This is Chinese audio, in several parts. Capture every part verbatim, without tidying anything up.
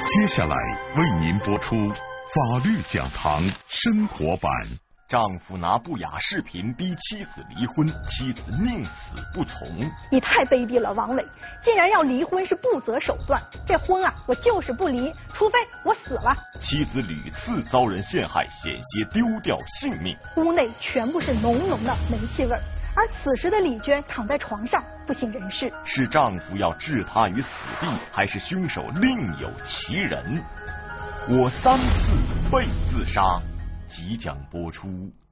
接下来为您播出法律讲堂生活版。 丈夫拿不雅视频逼妻子离婚，妻子宁死不从。 你太卑鄙了，王伟！既然要离婚是不择手段，这婚啊，我就是不离，除非我死了。 妻子屡次遭人陷害，险些丢掉性命。 屋内全部是浓浓的煤气味，而此时的李娟躺在床上不省人事。 是丈夫要置她于死地，还是凶手另有其人？我三次被自杀。即将播出。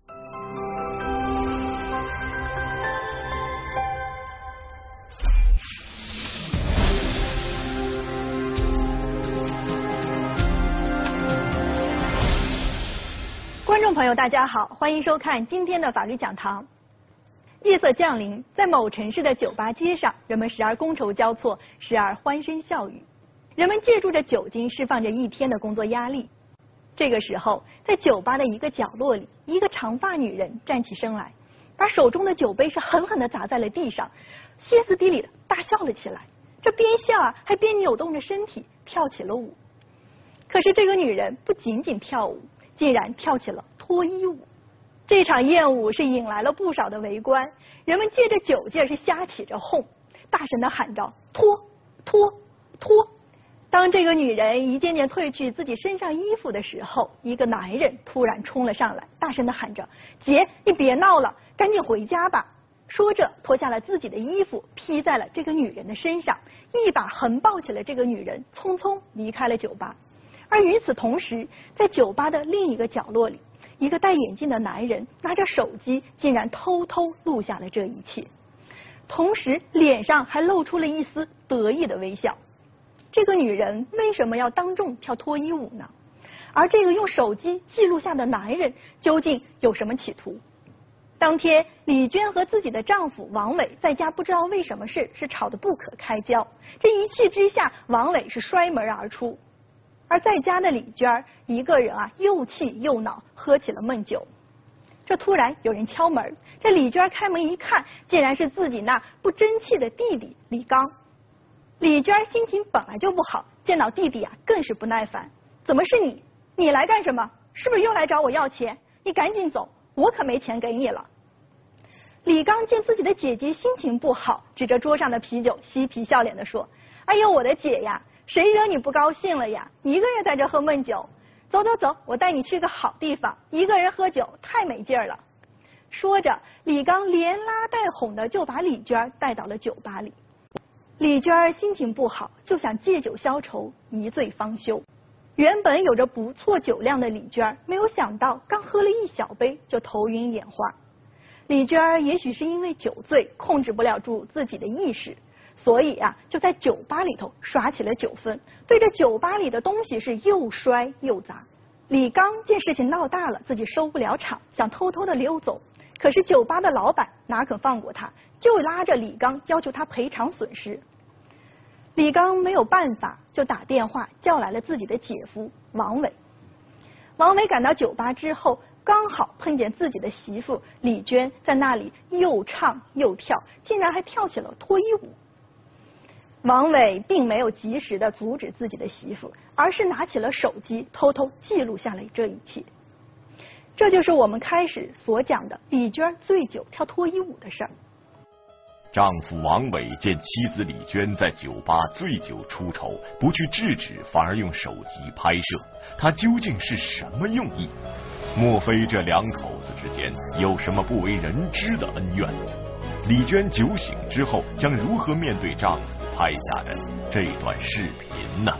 观众朋友，大家好，欢迎收看今天的法律讲堂。夜色降临，在某城市的酒吧街上，人们时而觥筹交错，时而欢声笑语。人们借助着酒精，释放着一天的工作压力。这个时候，在酒吧的一个角落里，一个长发女人站起身来，把手中的酒杯是狠狠地砸在了地上，歇斯底里的大笑了起来。这边笑啊，还边扭动着身体跳起了舞。可是这个女人不仅仅跳舞，竟然跳起了脱衣舞。这场艳舞是引来了不少的围观，人们借着酒劲是瞎起着哄，大声地喊着脱脱脱。当这个女人一件件褪去自己身上衣服的时候，一个男人突然冲了上来，大声地喊着：“姐，你别闹了，赶紧回家吧！”说着脱下了自己的衣服，披在了这个女人的身上，一把横抱起了这个女人，匆匆离开了酒吧。而与此同时，在酒吧的另一个角落里，一个戴眼镜的男人拿着手机，竟然偷偷录下了这一切，同时脸上还露出了一丝得意的微笑。这个女人为什么要当众跳脱衣舞呢？而这个用手机记录下的男人究竟有什么企图？当天，李娟和自己的丈夫王伟在家不知道为什么事是吵得不可开交，这一气之下，王伟是摔门而出。而在家的李娟一个人啊，又气又恼，喝起了闷酒。这突然有人敲门，这李娟开门一看，竟然是自己那不争气的弟弟李刚。李娟心情本来就不好，见到弟弟啊更是不耐烦。怎么是你？你来干什么？是不是又来找我要钱？你赶紧走，我可没钱给你了。李刚见自己的姐姐心情不好，指着桌上的啤酒，嬉皮笑脸地说：“哎呦，我的姐呀，谁惹你不高兴了呀？一个人在这喝闷酒，走走走，我带你去个好地方，一个人喝酒太没劲儿了。”说着，李刚连拉带哄的就把李娟带到了酒吧里。李娟心情不好，就想借酒消愁，一醉方休。原本有着不错酒量的李娟，没有想到刚喝了一小杯就头晕眼花。李娟也许是因为酒醉，控制不了住自己的意识，所以啊，就在酒吧里头耍起了酒疯，对着酒吧里的东西是又摔又砸。李刚见事情闹大了，自己收不了场，想偷偷的溜走。可是酒吧的老板哪肯放过他，就拉着李刚要求他赔偿损失。李刚没有办法，就打电话叫来了自己的姐夫王伟。王伟赶到酒吧之后，刚好碰见自己的媳妇李娟在那里又唱又跳，竟然还跳起了脱衣舞。王伟并没有及时的阻止自己的媳妇，而是拿起了手机偷偷记录下了这一切。这就是我们开始所讲的李娟醉酒跳脱衣舞的事儿。 丈夫王伟见妻子李娟在酒吧醉酒出丑，不去制止，反而用手机拍摄，他究竟是什么用意？莫非这两口子之间有什么不为人知的恩怨？李娟酒醒之后将如何面对丈夫拍下的这段视频呢？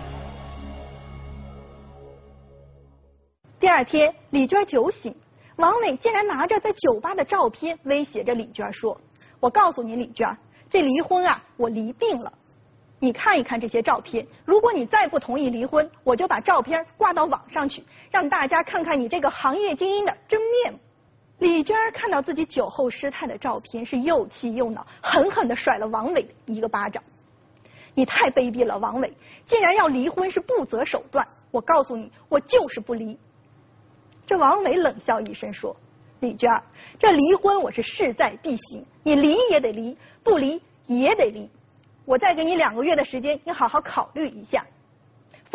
第二天，李娟酒醒，王伟竟然拿着在酒吧的照片威胁着李娟说：“我告诉你，李娟，这离婚啊，我离定了。你看一看这些照片，如果你再不同意离婚，我就把照片挂到网上去，让大家看看你这个行业精英的真面目。”李娟看到自己酒后失态的照片，是又气又恼，狠狠地甩了王伟一个巴掌。你太卑鄙了，王伟！既然要离婚是不择手段，我告诉你，我就是不离。这王伟冷笑一声说：“李娟，这离婚我是势在必行，你离也得离，不离也得离。我再给你两个月的时间，你好好考虑一下，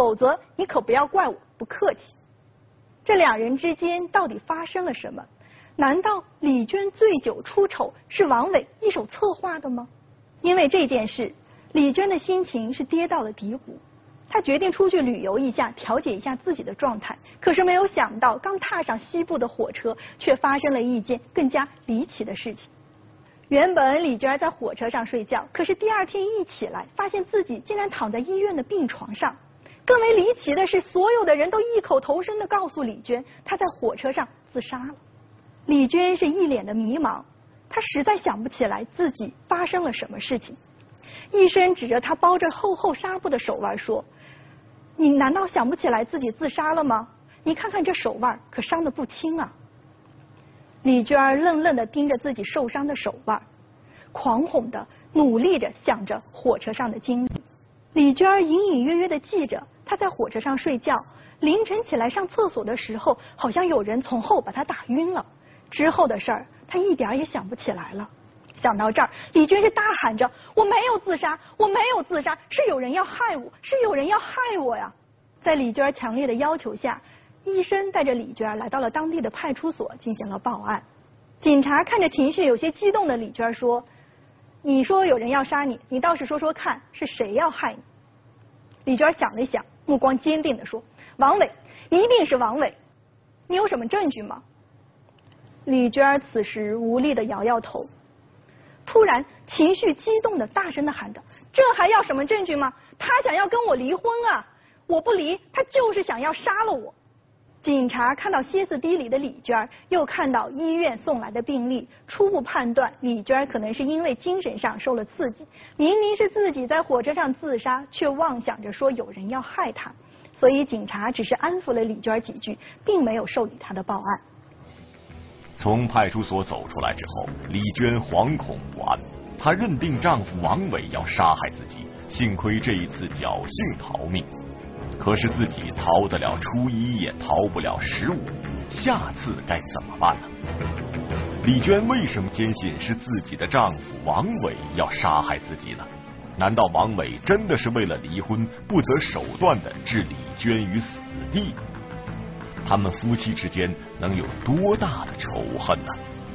否则你可不要怪我不客气。这两人之间到底发生了什么？难道李娟醉酒出丑是王伟一手策划的吗？因为这件事，李娟的心情是跌到了低谷。她决定出去旅游一下，调节一下自己的状态。可是没有想到，刚踏上西部的火车，却发生了一件更加离奇的事情。原本李娟在火车上睡觉，可是第二天一起来，发现自己竟然躺在医院的病床上。更为离奇的是，所有的人都异口同声地告诉李娟，她在火车上自杀了。李娟是一脸的迷茫，她实在想不起来自己发生了什么事情。医生指着她包着厚厚纱布的手腕说：“你难道想不起来自己自杀了吗？你看看这手腕，可伤得不轻啊。”李娟愣愣地盯着自己受伤的手腕，狂哄地努力着想着火车上的经历。李娟隐隐约约地记着，她在火车上睡觉，凌晨起来上厕所的时候，好像有人从后把她打晕了。之后的事儿，她一点也想不起来了。想到这儿，李娟是大喊着：“我没有自杀，我没有自杀，是有人要害我，是有人要害我呀！”在李娟强烈的要求下，医生带着李娟来到了当地的派出所进行了报案。警察看着情绪有些激动的李娟说：“你说有人要杀你，你倒是说说看，是谁要害你？”李娟想了想，目光坚定地说：“王伟，一定是王伟。你有什么证据吗？”李娟此时无力地摇摇头。突然情绪激动的大声的喊道：“这还要什么证据吗？他想要跟我离婚啊！我不离，他就是想要杀了我。”警察看到歇斯底里的李娟，又看到医院送来的病历，初步判断李娟可能是因为精神上受了刺激。明明是自己在火车上自杀，却妄想着说有人要害她，所以警察只是安抚了李娟几句，并没有受理她的报案。 从派出所走出来之后，李娟惶恐不安，她认定丈夫王伟要杀害自己，幸亏这一次侥幸逃命。可是自己逃得了初一，也逃不了十五，下次该怎么办呢？李娟为什么坚信是自己的丈夫王伟要杀害自己呢？难道王伟真的是为了离婚，不择手段地置李娟于死地？他们夫妻之间能有多大的仇恨呢？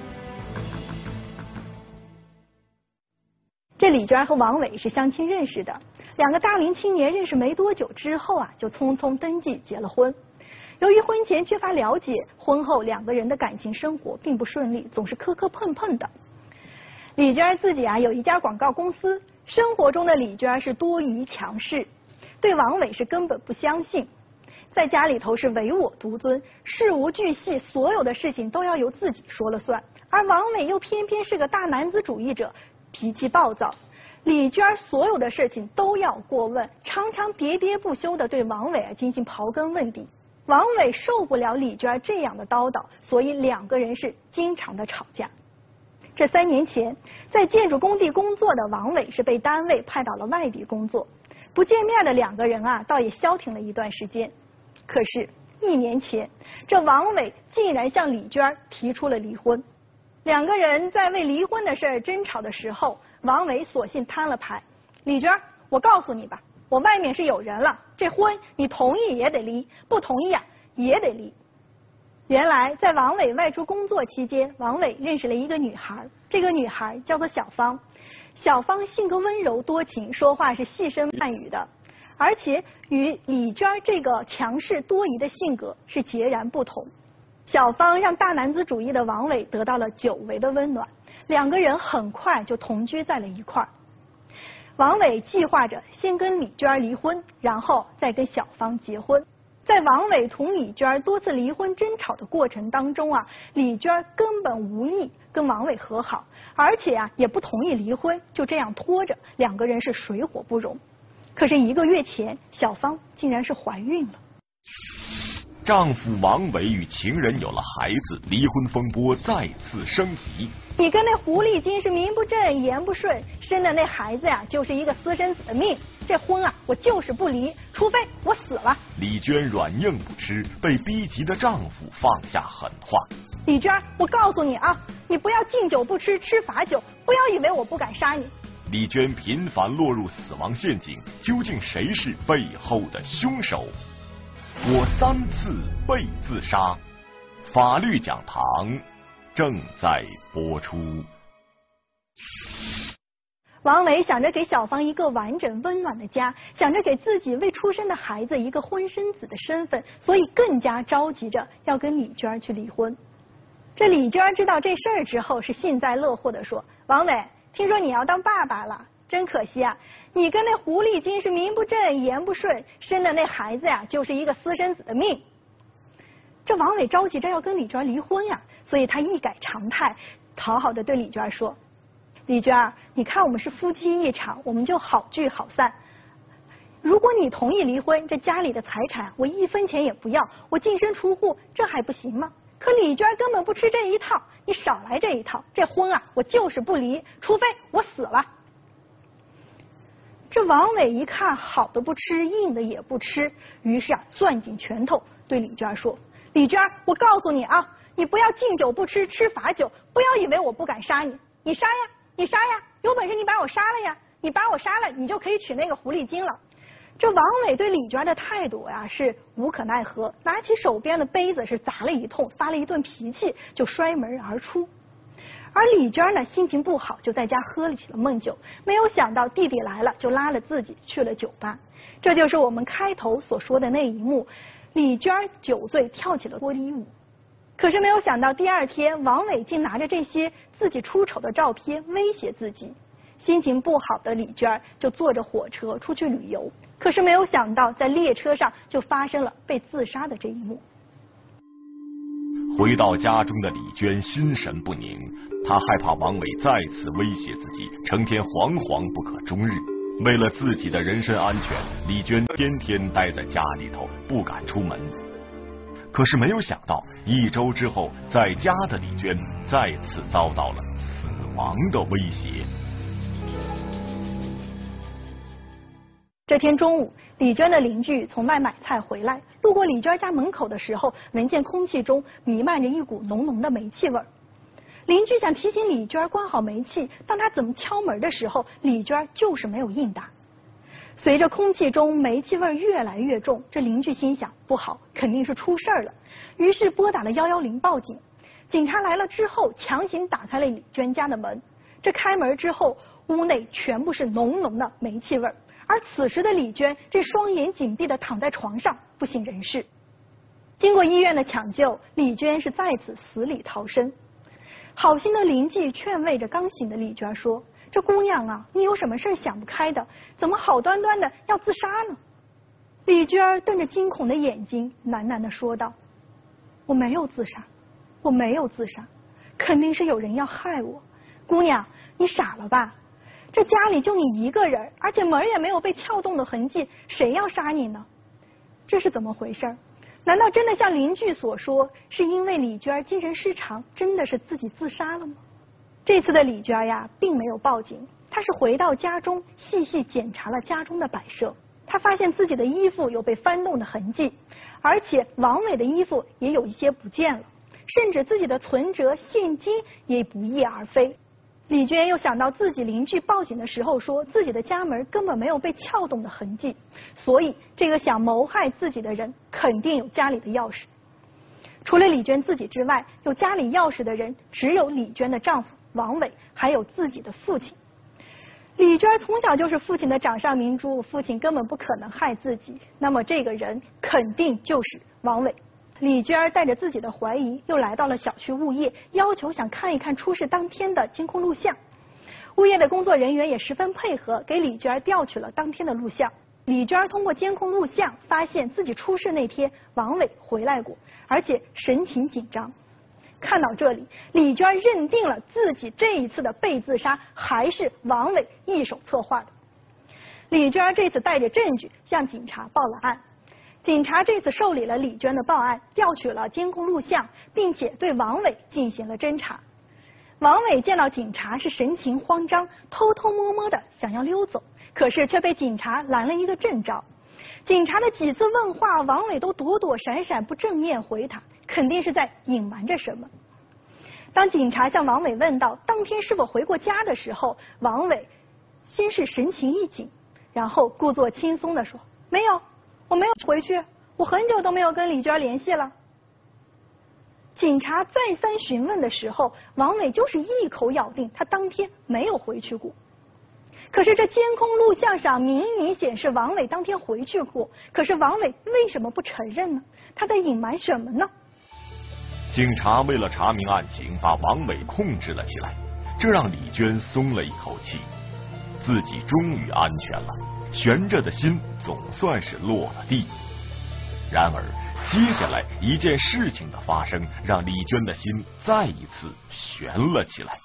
这李娟和王伟是相亲认识的，两个大龄青年认识没多久之后啊，就匆匆登记结了婚。由于婚前缺乏了解，婚后两个人的感情生活并不顺利，总是磕磕碰碰的。李娟自己啊有一家广告公司，生活中的李娟是多疑强势，对王伟是根本不相信。在家里头是唯我独尊，事无巨细，所有的事情都要由自己说了算。而王伟又偏偏是个大男子主义者，脾气暴躁。李娟所有的事情都要过问，常常喋喋不休地对王伟啊进行刨根问底。王伟受不了李娟这样的叨叨，所以两个人是经常的吵架。这三年前，在建筑工地工作的王伟是被单位派到了外地工作，不见面的两个人啊，倒也消停了一段时间。可是，一年前，这王伟竟然向李娟提出了离婚。两个人在为离婚的事儿争吵的时候，王伟索性摊了牌：“李娟，我告诉你吧，我外面是有人了，这婚你同意也得离，不同意啊也得离。”原来，在王伟外出工作期间，王伟认识了一个女孩，这个女孩叫做小芳。小芳性格温柔多情，说话是细声慢语的。而且与李娟这个强势多疑的性格是截然不同。小芳让大男子主义的王伟得到了久违的温暖，两个人很快就同居在了一块儿。王伟计划着先跟李娟离婚，然后再跟小芳结婚。在王伟同李娟多次离婚争吵的过程当中啊，李娟根本无意跟王伟和好，而且啊也不同意离婚，就这样拖着，两个人是水火不容。可是一个月前，小芳竟然是怀孕了。 丈夫王伟与情人有了孩子，离婚风波再次升级。 你跟那狐狸精是名不正言不顺，生的那孩子呀、啊，就是一个私生子的命。这婚啊，我就是不离，除非我死了。 李娟软硬不吃，被逼急的丈夫放下狠话：“ 李娟，我告诉你啊，你不要敬酒不吃吃罚酒，不要以为我不敢杀你。 李娟频繁落入死亡陷阱，究竟谁是背后的凶手？我三次被自杀，法律讲堂正在播出。 王伟想着给小芳一个完整温暖的家，想着给自己未出生的孩子一个婚生子的身份，所以更加着急着要跟李娟去离婚。这李娟知道这事儿之后，是幸灾乐祸的说：“王伟，听说你要当爸爸了，真可惜啊！你跟那狐狸精是名不正言不顺，生的那孩子呀，就是一个私生子的命。”这王伟着急着要跟李娟离婚呀，所以他一改常态，讨好的对李娟说：“李娟，你看我们是夫妻一场，我们就好聚好散。如果你同意离婚，这家里的财产我一分钱也不要，我净身出户，这还不行吗？可李娟根本不吃这一套，你少来这一套，这婚啊，我就是不离，除非我死了。”这王伟一看好的不吃，硬的也不吃，于是啊，攥紧拳头对李娟说：“李娟，我告诉你啊，你不要敬酒不吃吃罚酒，不要以为我不敢杀你，你杀呀！你杀呀！有本事你把我杀了呀！你把我杀了，你就可以娶那个狐狸精了。”这王伟对李娟的态度呀是无可奈何，拿起手边的杯子是砸了一通，发了一顿脾气，就摔门而出。而李娟呢，心情不好，就在家喝了起了闷酒。没有想到弟弟来了，就拉了自己去了酒吧。这就是我们开头所说的那一幕：李娟酒醉跳起了脱衣舞。可是没有想到，第二天王伟竟拿着这些自己出丑的照片威胁自己。心情不好的李娟就坐着火车出去旅游，可是没有想到，在列车上就发生了被自杀的这一幕。 回到家中的李娟心神不宁，她害怕王伟再次威胁自己，成天惶惶不可终日。为了自己的人身安全，李娟天天待在家里头，不敢出门。可是没有想到，一周之后，在家的李娟再次遭到了死亡的威胁。 这天中午，李娟的邻居从外买菜回来，路过李娟家门口的时候，闻见空气中弥漫着一股浓浓的煤气味。邻居想提醒李娟关好煤气，当他怎么敲门的时候，李娟就是没有应答。随着空气中煤气味越来越重，这邻居心想不好，肯定是出事了，于是拨打了一一零报警。警察来了之后，强行打开了李娟家的门。这开门之后，屋内全部是浓浓的煤气味，而此时的李娟这双眼紧闭的躺在床上，不省人事。经过医院的抢救，李娟是再次死里逃生。好心的邻居劝慰着刚醒的李娟说：“这姑娘啊，你有什么事想不开的？怎么好端端的要自杀呢？”李娟瞪着惊恐的眼睛，喃喃地说道：“我没有自杀，我没有自杀，肯定是有人要害我。姑娘，你傻了吧？这家里就你一个人，而且门也没有被撬动的痕迹，谁要杀你呢？这是怎么回事？难道真的像邻居所说，是因为李娟精神失常，真的是自己自杀了吗？”这次的李娟呀，并没有报警，她是回到家中，细细检查了家中的摆设。她发现自己的衣服有被翻动的痕迹，而且王伟的衣服也有一些不见了，甚至自己的存折、现金也不翼而飞。李娟又想到自己邻居报警的时候说自己的家门根本没有被撬动的痕迹，所以这个想谋害自己的人肯定有家里的钥匙。除了李娟自己之外，有家里钥匙的人只有李娟的丈夫王伟，还有自己的父亲。李娟从小就是父亲的掌上明珠，父亲根本不可能害自己，那么这个人肯定就是王伟。李娟带着自己的怀疑，又来到了小区物业，要求想看一看出事当天的监控录像。物业的工作人员也十分配合，给李娟调取了当天的录像。李娟通过监控录像发现自己出事那天，王伟回来过，而且神情紧张。看到这里，李娟认定了自己这一次的被自杀还是王伟一手策划的。李娟这次带着证据向警察报了案。警察这次受理了李娟的报案，调取了监控录像，并且对王伟进行了侦查。王伟见到警察是神情慌张，偷偷摸摸的想要溜走，可是却被警察拦了一个正着。警察的几次问话，王伟都躲躲闪闪，不正面回答，肯定是在隐瞒着什么。当警察向王伟问到当天是否回过家的时候，王伟先是神情一紧，然后故作轻松地说：“没有，我没有回去，我很久都没有跟李娟联系了。”警察再三询问的时候，王伟就是一口咬定他当天没有回去过。可是这监控录像上明明显示王伟当天回去过，可是王伟为什么不承认呢？他在隐瞒什么呢？ 警察为了查明案情，把王伟控制了起来，这让李娟松了一口气，自己终于安全了，悬着的心总算是落了地。然而接下来一件事情的发生，让李娟的心再一次悬了起来。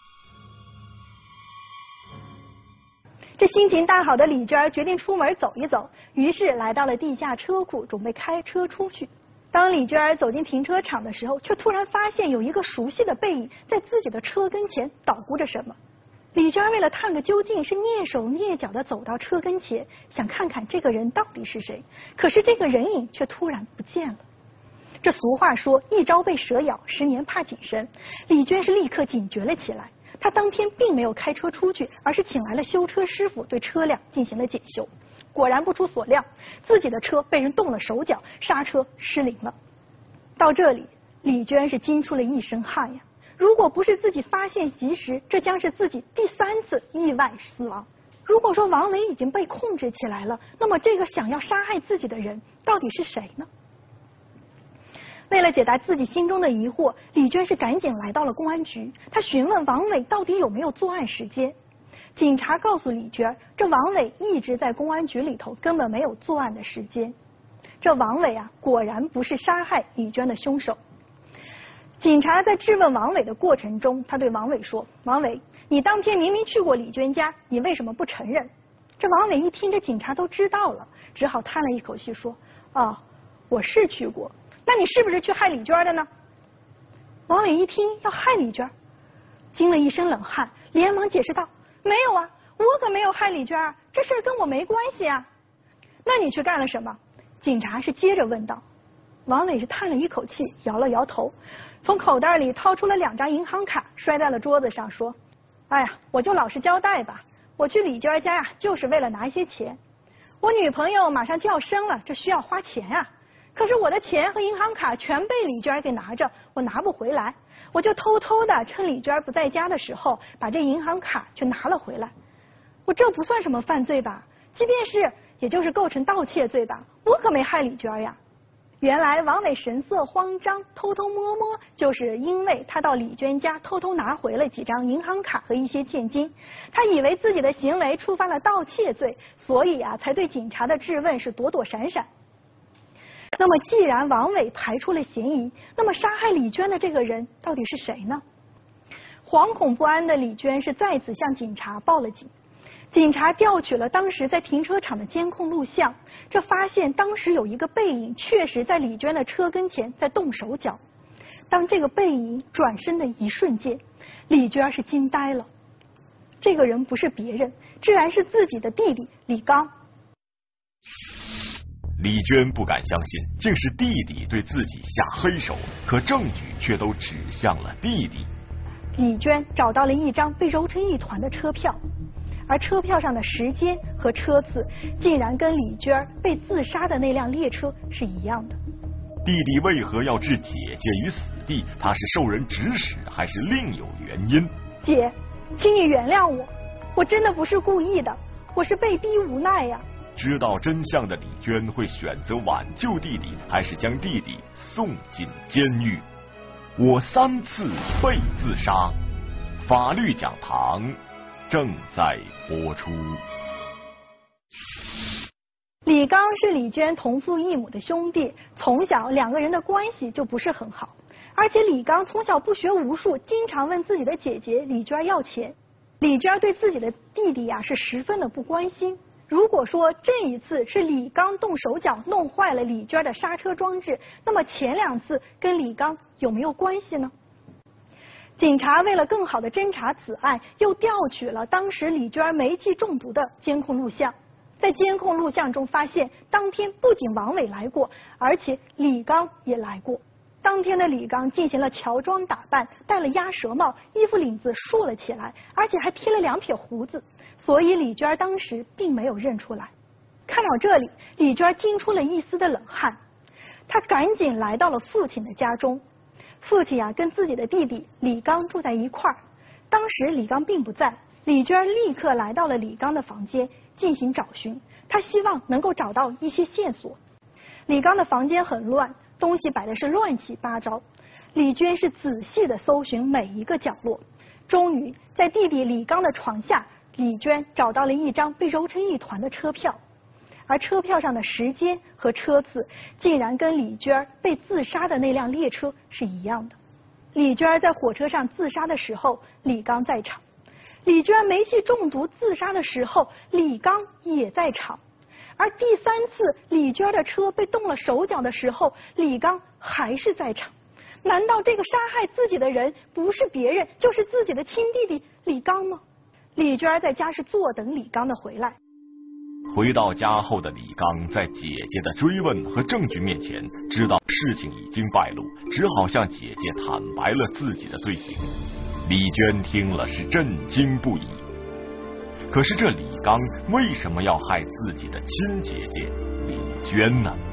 这心情大好的李娟决定出门走一走，于是来到了地下车库，准备开车出去。当李娟走进停车场的时候，却突然发现有一个熟悉的背影在自己的车跟前捣鼓着什么。李娟为了探个究竟，是蹑手蹑脚地走到车跟前，想看看这个人到底是谁。可是这个人影却突然不见了。这俗话说，一朝被蛇咬，十年怕井绳。李娟是立刻警觉了起来。他当天并没有开车出去，而是请来了修车师傅对车辆进行了检修。果然不出所料，自己的车被人动了手脚，刹车失灵了。到这里，李娟是惊出了一身汗呀！如果不是自己发现及时，这将是自己第三次意外死亡。如果说王伟已经被控制起来了，那么这个想要杀害自己的人到底是谁呢？为了解答自己心中的疑惑，李娟是赶紧来到了公安局。她询问王伟到底有没有作案时间。警察告诉李娟，这王伟一直在公安局里头，根本没有作案的时间。这王伟啊，果然不是杀害李娟的凶手。警察在质问王伟的过程中，他对王伟说：“王伟，你当天明明去过李娟家，你为什么不承认？”这王伟一听，这警察都知道了，只好叹了一口气说：“哦，我是去过。那你是不是去害李娟的呢？”王伟一听要害李娟，惊了一身冷汗，连忙解释道：“没有啊，我可没有害李娟，这事儿跟我没关系啊。”“那你去干了什么？”警察是接着问道。王伟是叹了一口气，摇了摇头，从口袋里掏出了两张银行卡，摔在了桌子上，说：“哎呀，我就老实交代吧，我去李娟家呀，就是为了拿一些钱。我女朋友马上就要生了，这需要花钱啊。可是我的钱和银行卡全被李娟给拿着，我拿不回来，我就偷偷的趁李娟不在家的时候，把这银行卡就拿了回来。我这不算什么犯罪吧？即便是，也就是构成盗窃罪吧？我可没害李娟呀。”原来王伟神色慌张，偷偷摸摸，就是因为他到李娟家偷偷拿回了几张银行卡和一些现金。他以为自己的行为触犯了盗窃罪，所以啊，才对警察的质问是躲躲闪闪。那么既然王伟排除了嫌疑，那么杀害李娟的这个人到底是谁呢？惶恐不安的李娟是再次向警察报了警。警察调取了当时在停车场的监控录像，这发现当时有一个背影确实在李娟的车跟前在动手脚。当这个背影转身的一瞬间，李娟是惊呆了。这个人不是别人，自然是自己的弟弟李刚。 李娟不敢相信，竟是弟弟对自己下黑手，可证据却都指向了弟弟。 李娟找到了一张被揉成一团的车票，而车票上的时间和车次竟然跟李娟被自杀的那辆列车是一样的。 弟弟为何要置姐姐于死地？他是受人指使，还是另有原因？ 姐，请你原谅我，我真的不是故意的，我是被逼无奈呀。 知道真相的李娟会选择挽救弟弟，还是将弟弟送进监狱？我三次被自杀，法律讲堂正在播出。 李刚是李娟同父异母的兄弟，从小两个人的关系就不是很好，而且李刚从小不学无术，经常问自己的姐姐李娟要钱。李娟对自己的弟弟呀是十分的不关心。如果说这一次是李刚动手脚弄坏了李娟的刹车装置，那么前两次跟李刚有没有关系呢？警察为了更好的侦查此案，又调取了当时李娟煤气中毒的监控录像。在监控录像中发现，当天不仅王伟来过，而且李刚也来过。 当天的李刚进行了乔装打扮，戴了鸭舌帽，衣服领子竖了起来，而且还贴了两撇胡子，所以李娟当时并没有认出来。看到这里，李娟惊出了一丝的冷汗，她赶紧来到了父亲的家中。父亲啊，跟自己的弟弟李刚住在一块儿。当时李刚并不在，李娟立刻来到了李刚的房间进行找寻，她希望能够找到一些线索。李刚的房间很乱，东西摆的是乱七八糟。李娟是仔细的搜寻每一个角落，终于在弟弟李刚的床下，李娟找到了一张被揉成一团的车票，而车票上的时间和车次竟然跟李娟被自杀的那辆列车是一样的。李娟在火车上自杀的时候，李刚在场；李娟煤气中毒自杀的时候，李刚也在场。而第三次李娟的车被动了手脚的时候，李刚还是在场。难道这个杀害自己的人不是别人，就是自己的亲弟弟李刚吗？李娟在家是坐等李刚的回来。 回到家后的李刚在姐姐的追问和证据面前，知道事情已经败露，只好向姐姐坦白了自己的罪行。李娟听了是震惊不已。可是这李刚为什么要害自己的亲姐姐李娟呢？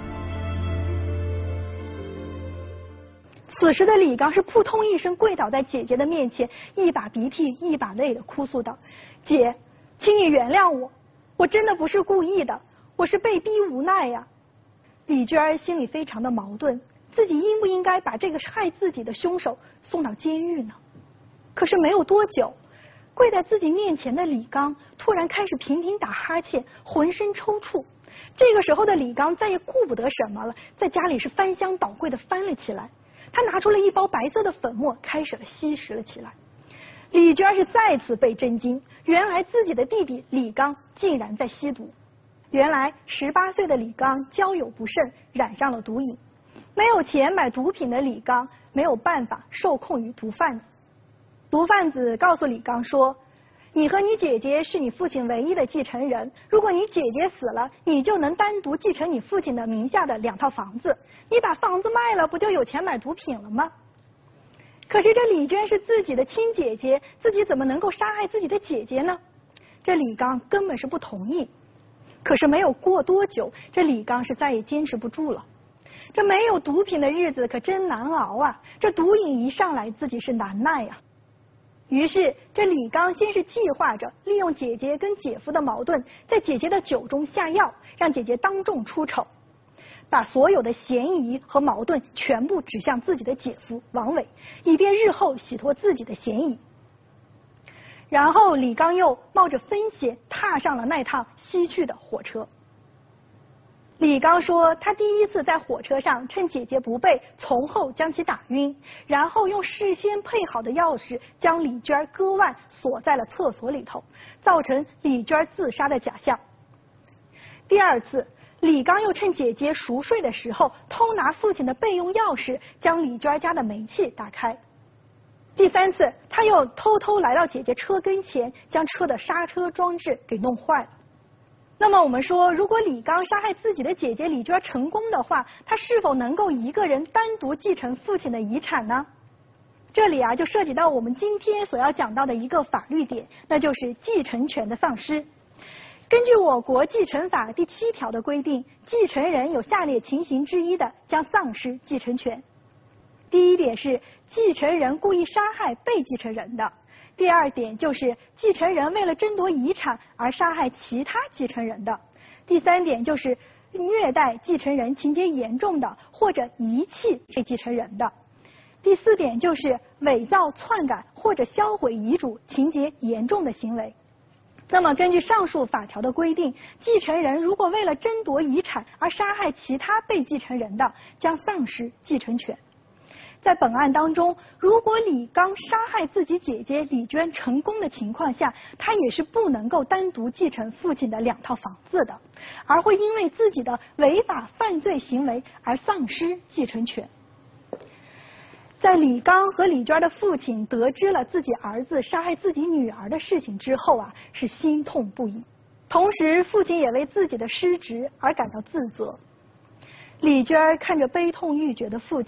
此时的李刚是扑通一声跪倒在姐姐的面前，一把鼻涕一把泪的哭诉道：“姐，请你原谅我，我真的不是故意的，我是被逼无奈呀。”李娟心里非常的矛盾，自己应不应该把这个害自己的凶手送到监狱呢？可是没有多久，跪在自己面前的李刚突然开始频频打哈欠，浑身抽搐。这个时候的李刚再也顾不得什么了，在家里是翻箱倒柜的翻了起来。他拿出了一包白色的粉末，开始了吸食了起来。李娟是再次被震惊，原来自己的弟弟李刚竟然在吸毒。原来十八岁的李刚交友不慎，染上了毒瘾，没有钱买毒品的李刚没有办法受控于毒贩子。毒贩子告诉李刚说：“你和你姐姐是你父亲唯一的继承人，如果你姐姐死了，你就能单独继承你父亲的名下的两套房子，你把房子卖了，不就有钱买毒品了吗？”可是这李娟是自己的亲姐姐，自己怎么能够杀害自己的姐姐呢？这李刚根本是不同意。可是没有过多久，这李刚是再也坚持不住了。这没有毒品的日子可真难熬啊，这毒瘾一上来，自己是难耐呀。于是这李刚先是计划着利用姐姐跟姐夫的矛盾，在姐姐的酒中下药，让姐姐当众出丑，把所有的嫌疑和矛盾全部指向自己的姐夫王伟，以便日后洗脱自己的嫌疑。然后李刚又冒着风险踏上了那趟西去的火车。李刚说，他第一次在火车上趁姐姐不备，从后将其打晕，然后用事先配好的钥匙将李娟割腕锁在了厕所里头，造成李娟自杀的假象。第二次，李刚又趁姐姐熟睡的时候，偷拿父亲的备用钥匙，将李娟家的煤气打开。第三次，他又偷偷来到姐姐车跟前，将车的刹车装置给弄坏了。那么我们说，如果李刚杀害自己的姐姐李娟成功的话，他是否能够一个人单独继承父亲的遗产呢？这里啊，就涉及到我们今天所要讲到的一个法律点，那就是继承权的丧失。根据我国继承法第七条的规定，继承人有下列情形之一的，将丧失继承权。第一点是继承人故意杀害被继承人的。第二点就是继承人为了争夺遗产而杀害其他继承人的。第三点就是虐待继承人情节严重的，或者遗弃被继承人的。第四点就是伪造、篡改或者销毁遗嘱情节严重的行为。那么根据上述法条的规定，继承人如果为了争夺遗产而杀害其他被继承人的，将丧失继承权。在本案当中，如果李刚杀害自己姐姐李娟成功的情况下，他也是不能够单独继承父亲的两套房子的，而会因为自己的违法犯罪行为而丧失继承权。在李刚和李娟的父亲得知了自己儿子杀害自己女儿的事情之后啊，是心痛不已，同时父亲也为自己的失职而感到自责。李娟看着悲痛欲绝的父亲，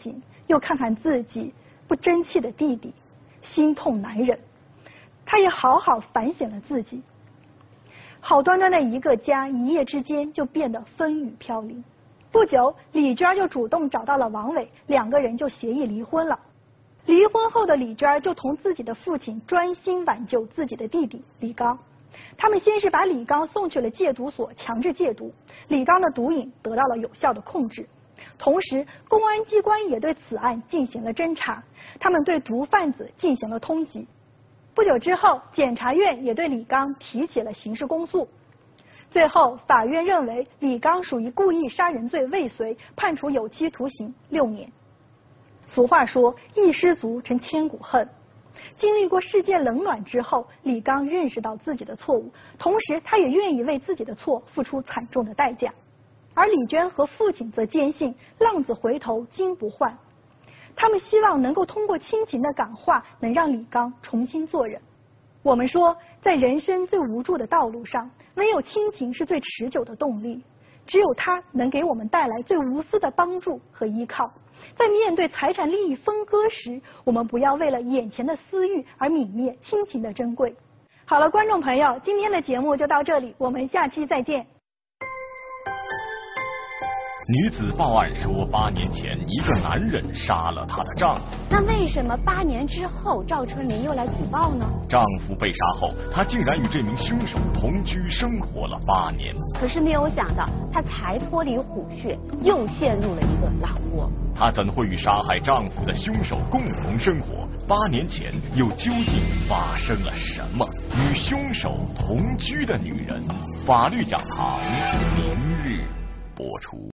又看看自己不争气的弟弟，心痛难忍。他也好好反省了自己。好端端的一个家，一夜之间就变得风雨飘零。不久，李娟就主动找到了王伟，两个人就协议离婚了。离婚后的李娟就同自己的父亲专心挽救自己的弟弟李刚。他们先是把李刚送去了戒毒所强制戒毒，李刚的毒瘾得到了有效的控制。同时，公安机关也对此案进行了侦查，他们对毒贩子进行了通缉。不久之后，检察院也对李刚提起了刑事公诉。最后，法院认为李刚属于故意杀人罪未遂，判处有期徒刑六年。俗话说，一失足成千古恨。经历过世界冷暖之后，李刚认识到自己的错误，同时他也愿意为自己的错付出惨重的代价。而李娟和父亲则坚信浪子回头金不换，他们希望能够通过亲情的感化，能让李刚重新做人。我们说，在人生最无助的道路上，唯有亲情是最持久的动力，只有它能给我们带来最无私的帮助和依靠。在面对财产利益分割时，我们不要为了眼前的私欲而泯灭亲情的珍贵。好了，观众朋友，今天的节目就到这里，我们下期再见。 女子报案说，八年前一个男人杀了她的丈夫。 那为什么八年之后赵春林又来举报呢？ 丈夫被杀后，她竟然与这名凶手同居生活了八年。 可是没有想到，她才脱离虎穴，又陷入了一个老窝。 她怎会与杀害丈夫的凶手共同生活？八年前又究竟发生了什么？与凶手同居的女人，法律讲堂明日播出。